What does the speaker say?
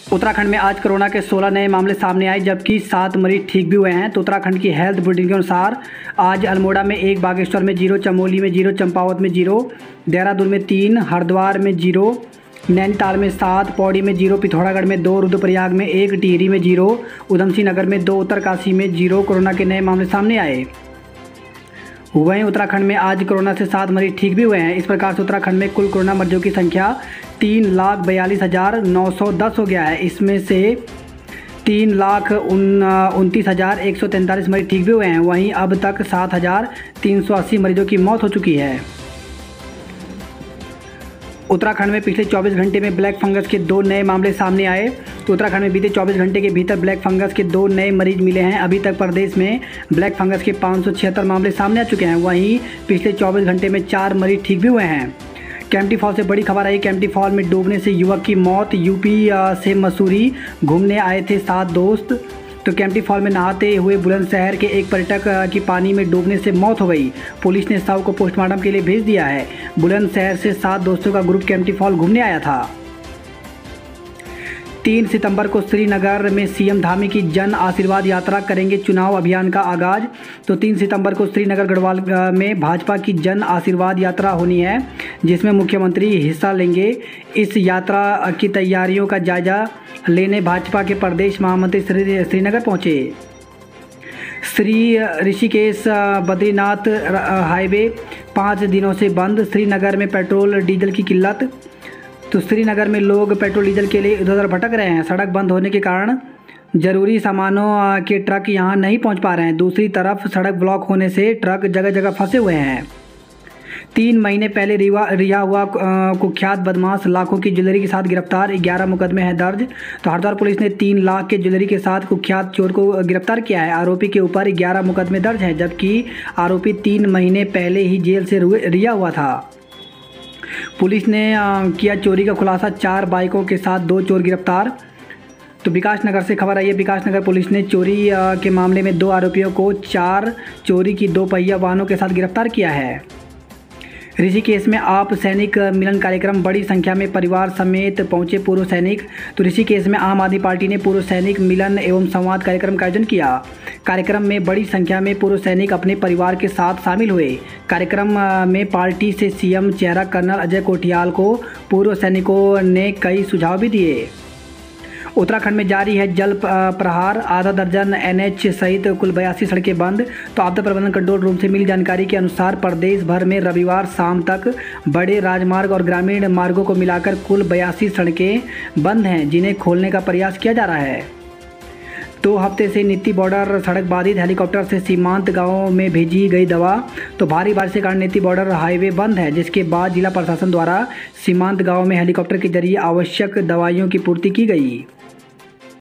उत्तराखंड में आज कोरोना के 16 नए मामले सामने आए, जबकि 7 मरीज ठीक भी हुए हैं। तो उत्तराखंड की हेल्थ बुलेटिन के अनुसार आज अल्मोड़ा में 1, बागेश्वर में 0, चमोली में 0, चंपावत में 0, देहरादून में 3, हरिद्वार में 0, नैनीताल में 7, पौड़ी में 0, पिथौरागढ़ में 2, रुद्रप्रयाग में 1, टिहरी में 0, ऊधमसिंह नगर में 2, उत्तरकाशी में 0 कोरोना के नए मामले सामने आए। वहीं उत्तराखंड में आज कोरोना से 7 मरीज ठीक भी हुए हैं। इस प्रकार से उत्तराखंड में कुल कोरोना मरीजों की संख्या 3,42,910 हो गया है। इसमें से 3,29,143 मरीज ठीक भी हुए हैं। वहीं अब तक 7,380 मरीजों की मौत हो चुकी है। उत्तराखंड में पिछले 24 घंटे में ब्लैक फंगस के 2 नए मामले सामने आए। तो उत्तराखंड में बीते 24 घंटे के भीतर ब्लैक फंगस के 2 नए मरीज मिले हैं। अभी तक प्रदेश में ब्लैक फंगस के 576 मामले सामने आ चुके हैं। वहीं पिछले 24 घंटे में 4 मरीज ठीक भी हुए हैं। कैंपटी फॉल से बड़ी खबर आई। कैंपटी फॉल में डूबने से युवक की मौत। यूपी से मसूरी घूमने आए थे 7 दोस्त। तो कैंपटी फॉल में नहाते हुए बुलंदशहर के एक पर्यटक की पानी में डूबने से मौत हो गई। पुलिस ने शव को पोस्टमार्टम के लिए भेज दिया है। बुलंदशहर से 7 दोस्तों का ग्रुप कैंपटी फॉल घूमने आया था। 3 सितंबर को श्रीनगर में सीएम धामी की जन आशीर्वाद यात्रा करेंगे चुनाव अभियान का आगाज। तो 3 सितंबर को श्रीनगर गढ़वाल में भाजपा की जन आशीर्वाद यात्रा होनी है, जिसमें मुख्यमंत्री हिस्सा लेंगे। इस यात्रा की तैयारियों का जायजा लेने भाजपा के प्रदेश महामंत्री श्रीनगर पहुंचे। श्री ऋषिकेश बद्रीनाथ हाईवे 5 दिनों से बंद। श्रीनगर में पेट्रोल डीजल की किल्लत। तो श्रीनगर में लोग पेट्रोल डीजल के लिए इधर उधर भटक रहे हैं। सड़क बंद होने के कारण ज़रूरी सामानों के ट्रक यहां नहीं पहुंच पा रहे हैं। दूसरी तरफ सड़क ब्लॉक होने से ट्रक जगह जगह फंसे हुए हैं। 3 महीने पहले रिहा हुआ कुख्यात बदमाश लाखों की ज्वेलरी के साथ गिरफ्तार। 11 मुकदमे हैं दर्ज। तो हरिद्वार पुलिस ने 3 लाख के ज्वेलरी के साथ कुख्यात चोर को गिरफ्तार किया है। आरोपी के ऊपर 11 मुकदमे दर्ज हैं, जबकि आरोपी 3 महीने पहले ही जेल से रिहा हुआ था। पुलिस ने किया चोरी का खुलासा। 4 बाइकों के साथ 2 चोर गिरफ्तार। तो विकास नगर से खबर आई है। विकास नगर पुलिस ने चोरी के मामले में 2 आरोपियों को 4 चोरी की 2 पहिया वाहनों के साथ गिरफ्तार किया है। ऋषिकेश में आप सैनिक मिलन कार्यक्रम। बड़ी संख्या में परिवार समेत पहुंचे पूर्व सैनिक। तो ऋषिकेश में आम आदमी पार्टी ने पूर्व सैनिक मिलन एवं संवाद कार्यक्रम का आयोजन किया। कार्यक्रम में बड़ी संख्या में पूर्व सैनिक अपने परिवार के साथ शामिल हुए। कार्यक्रम में पार्टी से सीएम चेहरा कर्नल अजय कोठियाल को पूर्व सैनिकों ने कई सुझाव भी दिए। उत्तराखंड में जारी है जल प्रहार। आधा दर्जन एनएच सहित कुल 82 सड़कें बंद। तो आपदा प्रबंधन कंट्रोल रूम से मिली जानकारी के अनुसार प्रदेश भर में रविवार शाम तक बड़े राजमार्ग और ग्रामीण मार्गों को मिलाकर कुल 82 सड़कें बंद हैं, जिन्हें खोलने का प्रयास किया जा रहा है। 2 हफ्ते से नीति बॉर्डर सड़क बाधित। हेलीकॉप्टर से सीमांत गांवों में भेजी गई दवा। तो भारी बारिश के कारण नीति बॉर्डर हाईवे बंद है, जिसके बाद जिला प्रशासन द्वारा सीमांत गांवों में हेलीकॉप्टर के जरिए आवश्यक दवाइयों की पूर्ति की गई।